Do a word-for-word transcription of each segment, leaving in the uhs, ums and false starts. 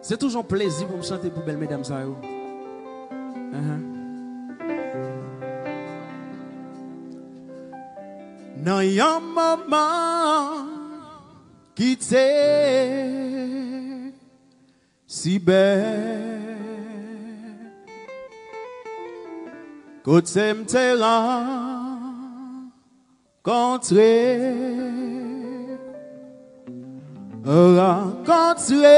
C'est toujours un plaisir pour me chanter pour belle mesdames ça. Uh -huh. Nan yon maman qui t'est si belle, côté m'te rencontré, rencontré.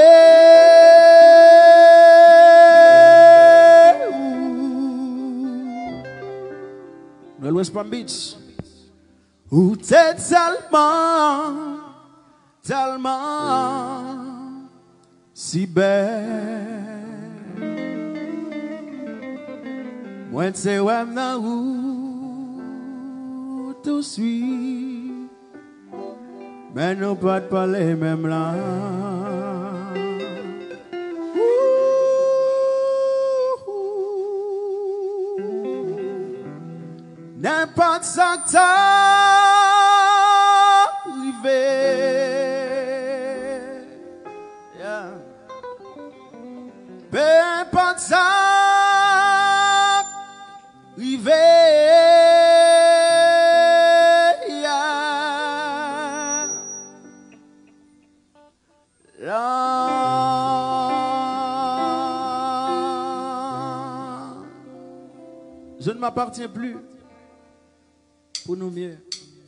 Dans l'West Palm Beach. Où t'es tellement, tellement si belle. Moi t'es ouem nan où tout suit. Mais nous pas de parler même là. N'importe ça que t'as arrivé, yeah. Peu importe ça arrivé, yeah. Là, je ne m'appartiens plus. Pour nous mieux.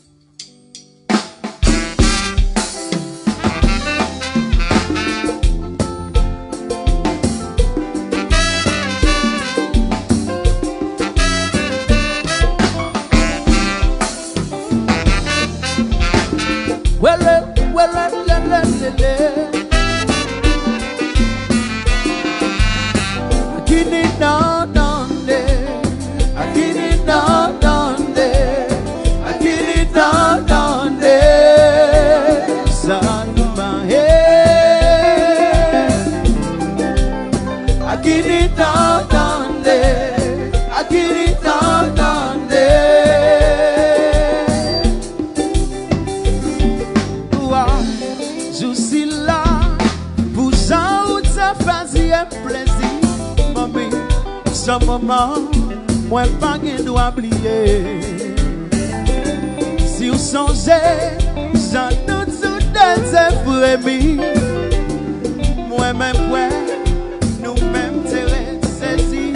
Well, well, well, well, well. I can't it down, down there. I can't it down, down there. Down, down there, son of my head. I get it down, down there. I get it down, down there. Wow, je suis là pour ça où ça faisait un plaisir, mamie. Ce moment, moi pas qu'elle doit oublier. Si vous songez, j'en doute sous des frémis. Moi-même, ouais, nous-mêmes, t'es saisi.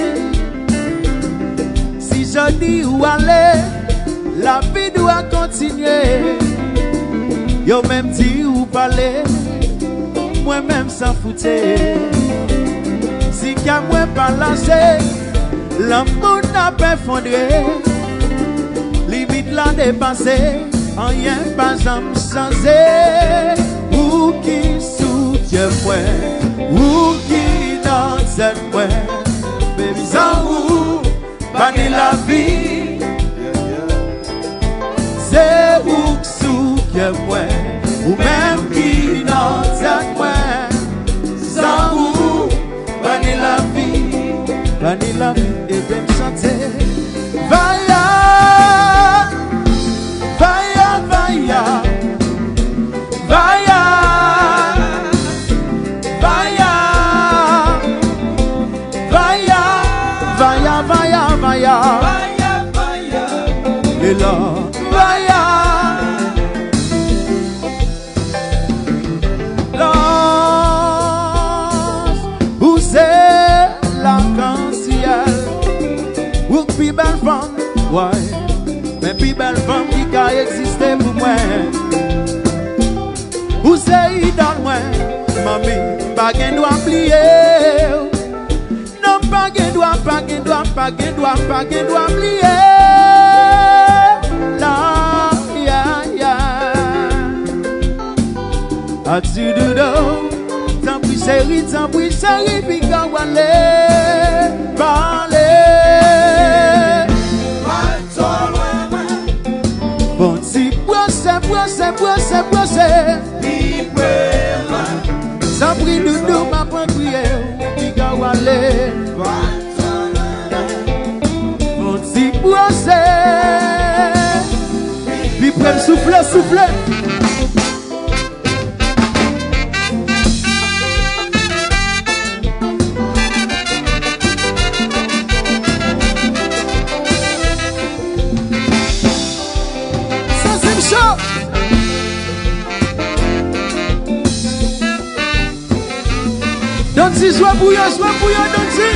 Si je dis où aller, la vie doit continuer. Yo même dit où parler, moi-même s'en foutais. Si qu'à moi pas lâcher, l'amour n'a pas effondré. Limite la dépassé, rien pas jamais changé. Ou qui soutient moi, ou qui dans cette moi. Baby, sans vous, banni la vie. C'est vous qui soutient moi, ou même qui dans cette moi. Sans vous, banni la vie. Banni la vie et même chanter. Vaya. Vaya, vaya, vaya, vaya, vaya, vaya, vaya, vaya, vaya, et là, vaya, là, où c'est l'arc-en-ciel, où plus belle femme, ouais. Mais plus belle femme qui a existé pour moi. Où c'est dans moi, mamie, pas qu'un doit plier. Non, pas qu'un doit, pas qu'un doit, pas qu'un doit, pas qu'un doit plier. Là, ya, ya. As-tu du dos? Tant pis chérie, tant pis chérie, puis quand on allait parler. Bon, si brosse, brosse, brosse, brosse. Sans prix de nous, ma prière, qui va aller. Bon, si brosse. Puis près souffler, souffler. Dansi, sois bouillant, sois bouillant, dansi.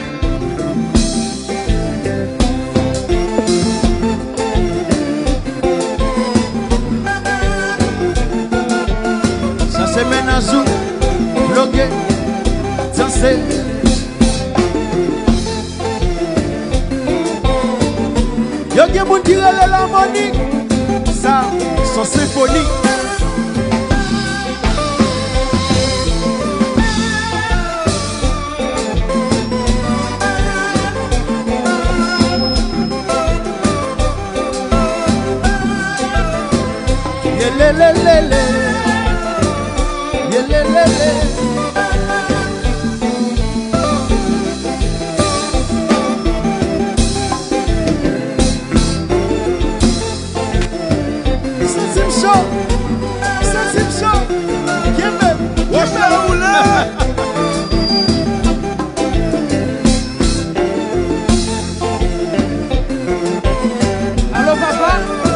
Ça c'est Menazou, bloqué, danser. Y'a des gens qui relèvent l'harmonie. Ça, son symphonie. Yelelelele, yelelele. Septime show, septime show. Kimbe, kimbe. Allô papa.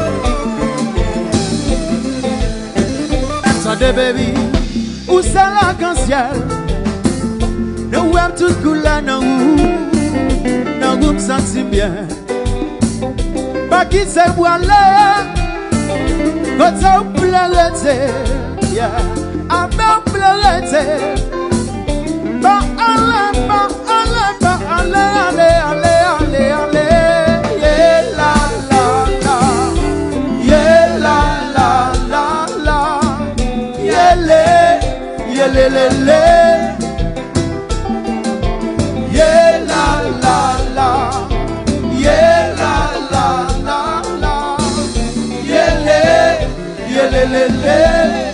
Attendez baby, où c'est l'arc-en-ciel? Nous sommes tous couleurs dans nous, dans nous me sentir bien. Pas qui c'est voilà, quand on pleurait, yeah, à me pleurer. Pas aller, pas aller, pas aller, aller, aller, aller, aller, yeah la la la, yeah la la la la. Yele, yele, lele. Ye la la la. Ye la la la la. Yele, yele, lele.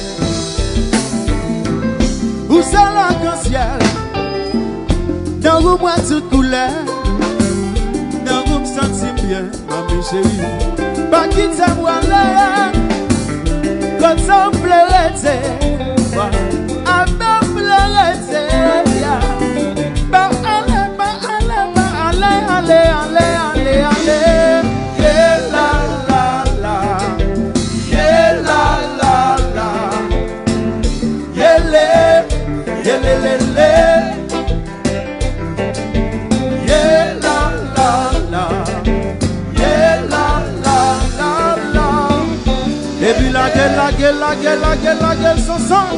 Où ça l'arc-en-ciel? Dans le moi toute couleur. Dans le me sentir bien, ma chérie. Pas quitter moi là. Quand on pleurait, à me pleurer, bah allez, bah allez, bah allez, allez, allez, allez, allez, yeah la la la, yeah la la la, yeah le, yeah le le le, yeah la la la, yeah la la la la. Et puis la gueule, la gueule, la gueule, la gueule, la gueule, son sang.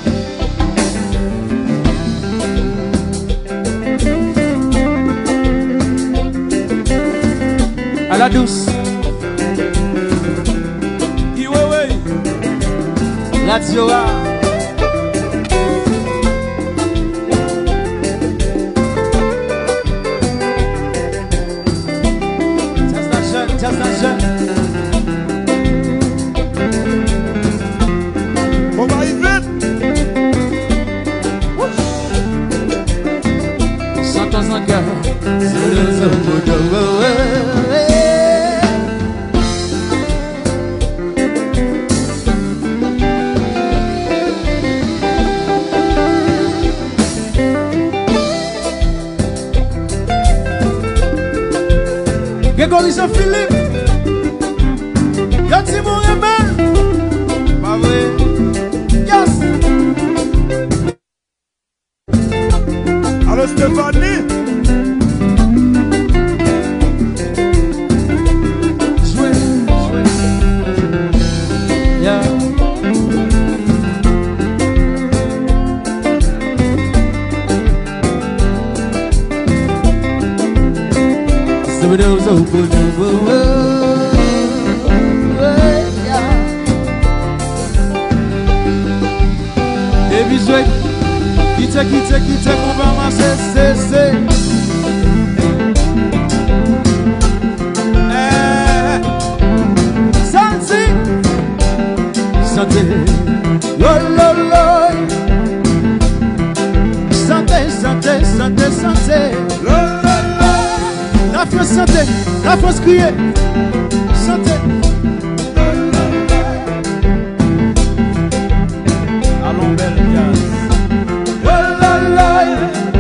À la douce. La Tiora. Just la jeune, just la jeune. Grégory Jean-Philippe, y'a Timon Rebelle, pas vrai, yes. Allô Stéphanie. Jouez, jouez, yeah. Et puis jouez, quitte, quitte, quitte, qu'on va marcher, c'est, c'est. Santi, santé, lo, lo, lo. Santé, santé, santé, santé. Lo, lo, lo. La France santé, la France criée, santé. Allons belle jazz. Lo, lo, lo.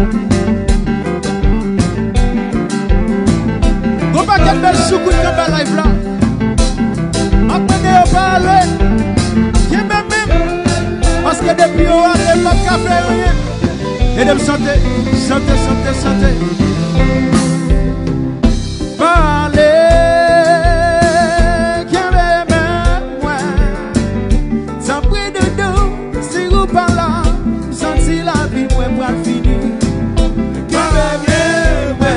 Go back and belle soukout de belle live là. Apprenez à parler. Qui m'aime, parce que depuis on a des pas café rien. Mesdames, chantez, chantez, chantez, chantez. Parlez, qui avait même moi. Sans prix de dos, si vous parlez, senti la vie, moi, pour le finir. Qui avait même moi.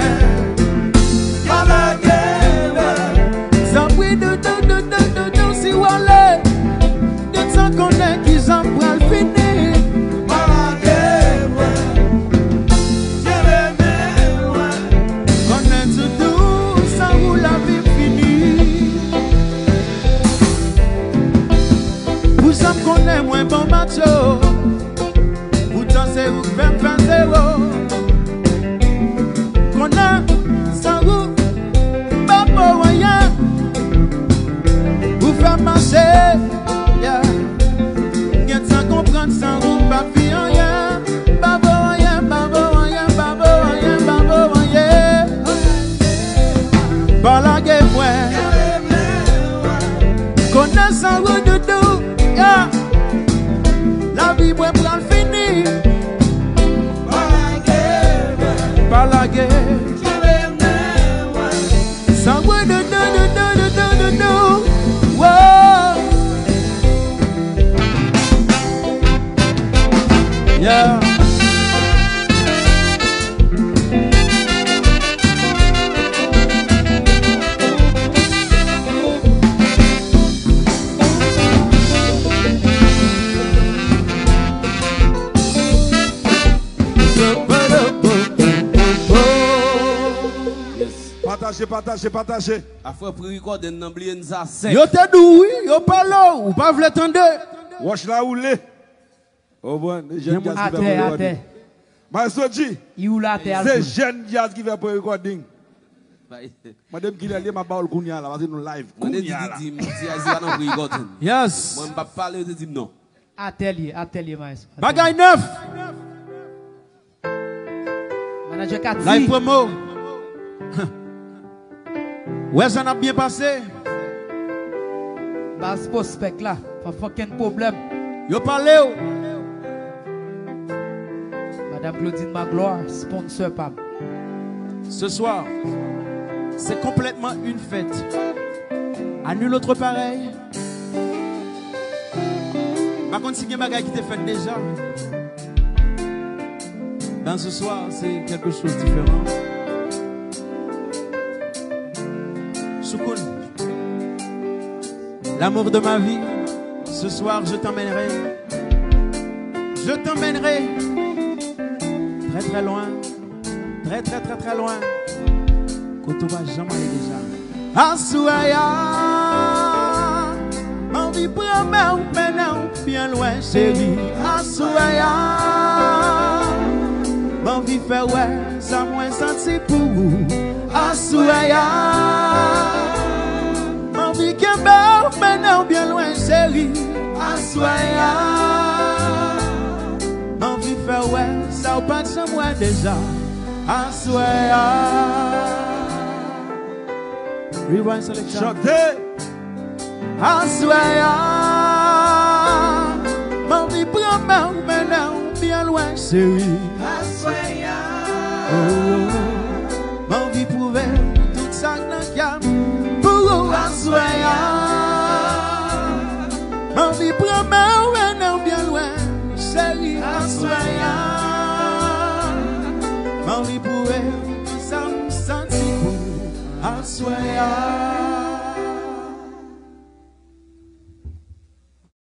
Sans prix de dos, de dos, de dos, si vous allez. De temps qu'on est, qui s'en prend le finir. Moins bon macho, pourtant c'est vous même vingt zéro. Qu'on a sans vous, pas pour rien. Vous faire marcher, yeah. Bien sans comprendre sans vous, pas faire rien. Pas pour rien, pas pour rien, pas pour rien, pas pour rien. Par la gueule, ouais. Qu'on a sans vous de tout, yeah. La vie, moi, pour le finir. Par la guerre. Sans moi, de, de, de, de, de, de, de, de. Wow. Yeah. Partagez, partagez, partagez. Après, pour recorder, nous oublions ça. Yo te dou, oui, yo parle, ou pas vous l'attendre. Watch la roule. Oh bon, les jeunes jazz qui Ate, veulent ate. recording. Maestro G, Il ou la terre. c'est jeune jazz qui veut pour recording. Madame Guilherme m'a parlé Kounia là, parce que nous live. Kounia là. Yes. Moi, je ne vais pas parler de dire non. Atelier, atelier, maestro. Bagay neuf. Manager Kati. Live promo. Ouais, ça n'a bien passé. Bas prospect là, pas aucun problème. Yo parlez. Madame Claudine Magloire, sponsor Pam. Ce soir, c'est complètement une fête. À nul autre pareil. Par contre, si il y a des qui t'est fait déjà, dans ce soir, c'est quelque chose de différent. Soukoun, l'amour de ma vie, ce soir je t'emmènerai. Je t'emmènerai très très loin, très très très très loin. Quand on va jamais aller déjà. Asouaya, mon vie promet ou maintenant bien loin chérie. Asouaya, mon vie fait ouais, ça moins senti pour vous. Asouaya, mon vie qui est belle maintenant bien loin chérie. Asouaya, mon vie fait ouais, ça ou pas de moi déjà. Asouaya. Rewind selection. Chantez. Asouaya, mon vie promet maintenant bien loin chérie. Asouaya, oh, mon vie prouve tout ça dans le pour Asouaya, mon vie promet maintenant bien loin chérie. Asouaya, mon vie prouve tout ça me senti pour Asouaya.